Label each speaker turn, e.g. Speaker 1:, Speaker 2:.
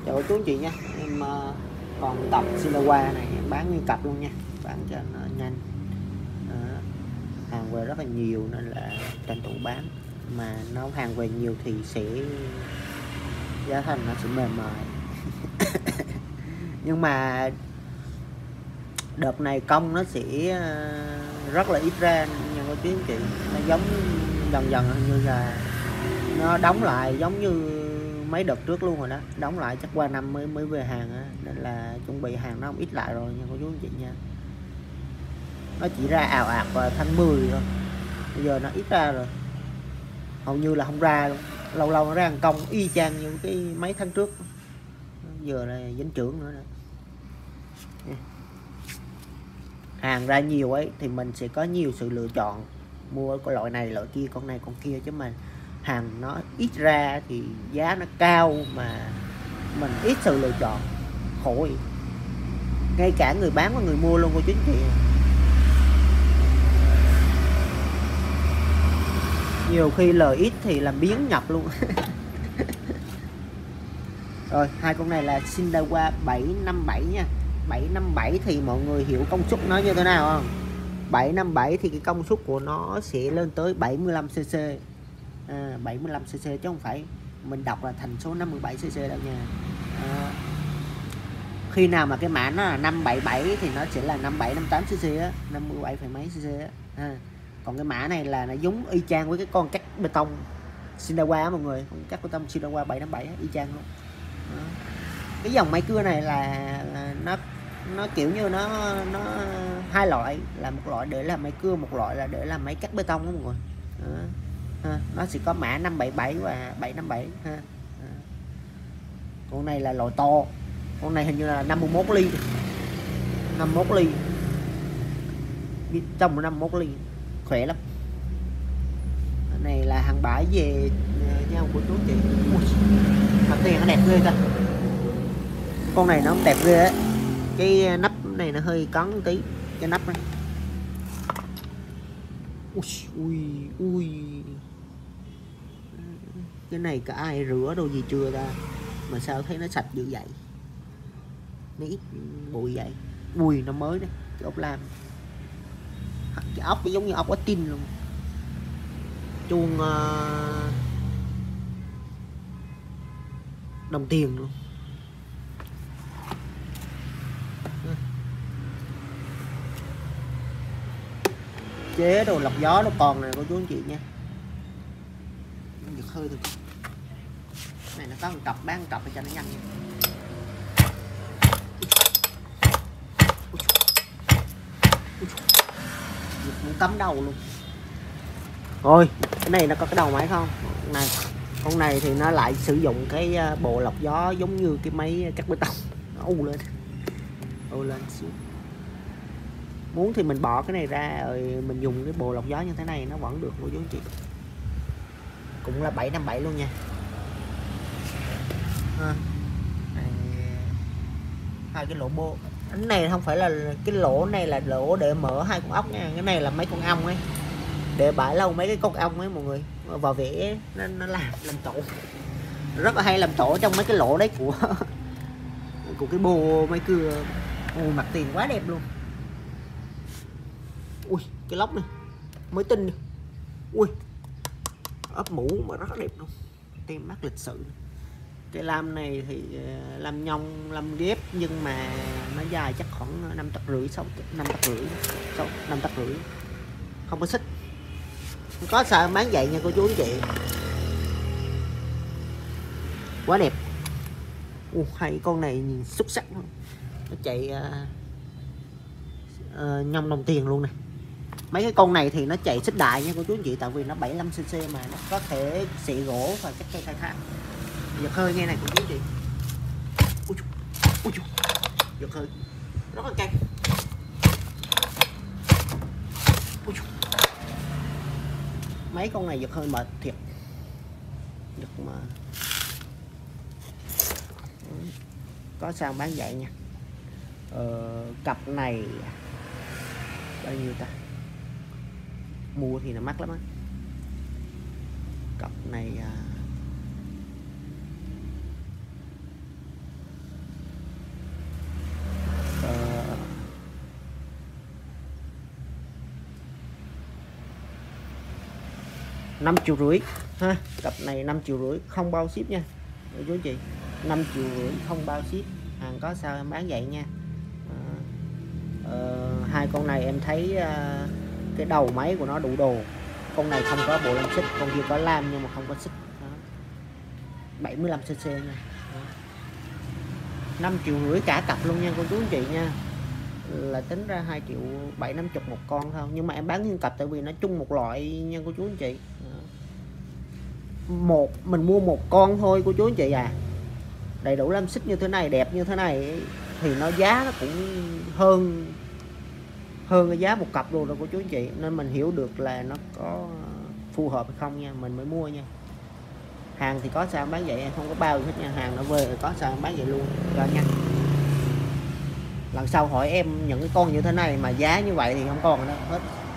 Speaker 1: Chào cô chú anh chị nha. Em còn cặp Sinawa này em bán nguyên cặp luôn nha, bán cho nó nhanh. Hàng về rất là nhiều nên là tranh thủ bán, mà nó hàng về nhiều thì sẽ giá thành nó sẽ mềm mại. Nhưng mà đợt này công nó sẽ rất là ít ra nha cô chú anh chị. Nó giống dần dần như là nó đóng lại giống như mấy đợt trước luôn rồi đó, đóng lại chắc qua năm mới về hàng á, nên là chuẩn bị hàng nó không ít lại rồi nha cô chú anh chị nha. Nó chỉ ra ào ạt vào tháng 10 thôi, bây giờ nó ít ra rồi, hầu như là không ra luôn. Lâu lâu nó ra hàng công y chang như cái mấy tháng trước, giờ là dính trưởng nữa đó. Hàng ra nhiều ấy thì mình sẽ có nhiều sự lựa chọn, mua cái loại này loại kia, con này con kia, chứ mà hàng nó ít ra thì giá nó cao mà mình ít sự lựa chọn, khổ vậy. Ngay cả người bán và người mua luôn cô chú anh chị. Nhiều khi lời ít thì làm biến nhập luôn. Rồi hai con này là Sinawa 757 nha. 757 thì mọi người hiểu công suất nó như thế nào không? 757 thì cái công suất của nó sẽ lên tới 75cc. 75cc chứ không phải mình đọc là thành số 57cc đâu nha. Khi nào mà cái mã nó là 577 thì nó sẽ là 57 58cc á, 57 phẩy mấy cc á. Còn cái mã này là nó giống y chang với cái con cắt bê tông Sinawa á mọi người, con cắt bê tông Sinawa 757 á, y chang luôn. Đó. Cái dòng máy cưa này là nó kiểu như nó hai loại, là một loại để làm máy cưa, một loại là để làm máy cắt bê tông đó mọi người. Đó. Nó sẽ có mã 577 và 757 ha. Con này là loại to, con này hình như là 51 ly, 51 ly, trong 51 ly, khỏe lắm. Cái này là hàng bãi về nhau của chú chị. Mặt tiền nó đẹp ghê ta, con này nó không đẹp ghê á, cái nắp này nó hơi cấn một tí, cái nắp này. Ui, cái này cả ai rửa đâu gì chưa ta, mà sao thấy nó sạch dữ vậy, nó ít bụi vậy. Ui, nó mới đấy, cái ốc lam, cái ốc giống như ốc ở tin luôn, chuông đồng tiền luôn. Chế đồ lọc gió nó còn này cô chú anh chị nha. Giật hơi thôi, này nó có một cặp, bán một cặp cho nó nhanh nha. Giật muốn cắm đầu luôn. Rồi cái này nó có cái đầu máy không này, con này thì nó lại sử dụng cái bộ lọc gió giống như cái máy cắt bê tông, nó u lên xíu. Muốn thì mình bỏ cái này ra rồi mình dùng cái bộ lọc gió như thế này nó vẫn được cô chú anh chị. Cũng là 757 luôn nha. Hai cái lỗ bô, cái này không phải là cái lỗ này là lỗ để mở hai con ốc nha, cái này là mấy con ong ấy, để bãi lâu mấy cái con ong ấy mọi người vào vẽ nó làm tổ, rất là hay làm tổ trong mấy cái lỗ đấy của cái bô máy cưa. Ui, mặt tiền quá đẹp luôn. Ui, cái lốc này mới tinh này. Ui, ốp mũ mà rất là đẹp luôn, tem mác lịch sự. Cái lam này thì làm nhông, làm ghép, nhưng mà nó dài chắc khoảng 5 tấc rưỡi, 5 tấc rưỡi, không có xích. Có sao bán vậy nha cô chú anh chị, quá đẹp. Hay con này nhìn xuất sắc luôn. Nó chạy nhông đồng tiền luôn này. Mấy cái con này thì nó chạy xích đại nha cô chú anh chị, tại vì nó 75cc mà nó có thể xị gỗ và các cây khai thác. Giật hơi nghe này cô chú anh chị. Giật hơi rất là cay. Mấy con này giật hơi mệt thiệt, giật mà có sao bán vậy nha. Cặp này bao nhiêu ta, mua thì nó mắc lắm á. Cặp này 5,5 triệu ha. Cặp này 5,5 triệu không bao ship nha chú anh chị. 5,5 triệu không bao ship, hàng có sao em bán vậy nha. Hai con này em thấy cái đầu máy của nó đủ đồ. Con này không có bộ lam xích, con kia có lam nhưng mà không có xích. 75cc nha. 5,5 triệu cả cặp luôn nha cô chú anh chị nha, là tính ra 2,750 triệu một con thôi, nhưng mà em bán nguyên cặp tại vì nó chung một loại nha cô chú anh chị. Mình mua một con thôi cô chú anh chị à, đầy đủ lam xích như thế này, đẹp như thế này thì nó giá nó cũng hơn cái giá một cặp luôn rồi cô chú anh chị, nên mình hiểu được là nó có phù hợp hay không nha mình mới mua nha. Hàng thì có sao bán vậy, không có bao gì hết nha, hàng nó về có sao bán vậy luôn cho nha. Lần sau hỏi em những cái con như thế này mà giá như vậy thì không còn đâu hết.